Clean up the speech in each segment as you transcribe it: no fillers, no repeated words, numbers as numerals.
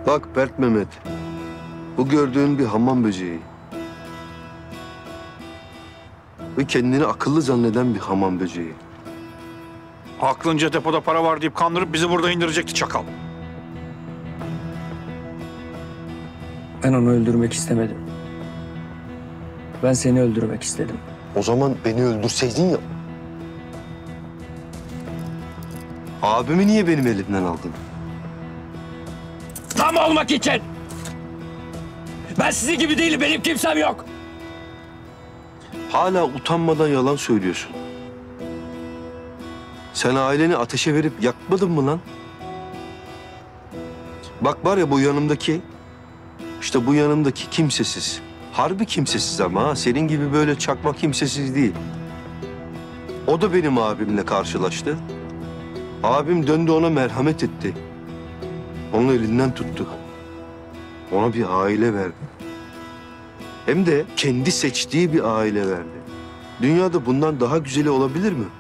Bak Bert Mehmet, bu gördüğün bir hamam böceği. Ve kendini akıllı zanneden bir hamam böceği. Aklınca depoda para var deyip kandırıp bizi burada indirecekti çakal. Ben onu öldürmek istemedim. Ben seni öldürmek istedim. O zaman beni öldürseydin ya. Abimi niye benim elimden aldın? Tam olmak için! Ben sizin gibi değilim, benim kimsem yok. Hala utanmadan yalan söylüyorsun. Sen aileni ateşe verip yakmadın mı lan? Bak var ya bu yanımdaki, işte bu yanımdaki kimsesiz. Harbi kimsesiz ama ha. Senin gibi böyle çakma kimsesiz değil. O da benim abimle karşılaştı. Abim döndü ona merhamet etti. Onun elinden tuttu. Ona bir aile verdi. Hem de kendi seçtiği bir aile verdi. Dünyada bundan daha güzeli olabilir mi?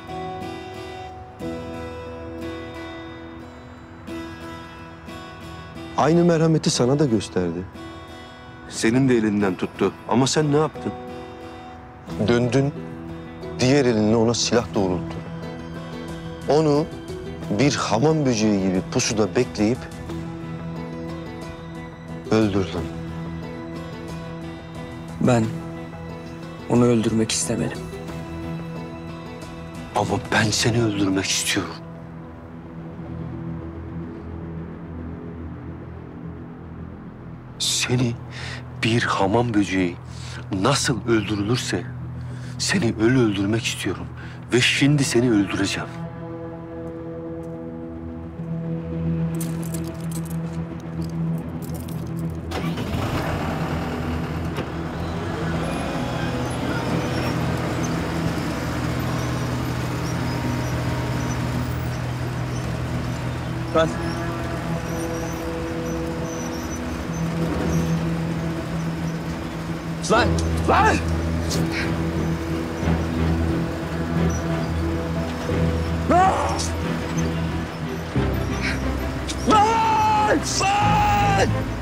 Aynı merhameti sana da gösterdi. Senin de elinden tuttu. Ama sen ne yaptın? Döndün, diğer elinle ona silah doğrulttun. Onu bir hamam böceği gibi pusuda bekleyip öldürdün. Ben onu öldürmek istemedim. Ama ben seni öldürmek istiyorum. Seni bir hamam böceği nasıl öldürülürse seni öyle öldürmek istiyorum. Ve şimdi seni öldüreceğim. Ben... Lan! Lan! Lan! Lan! Lan!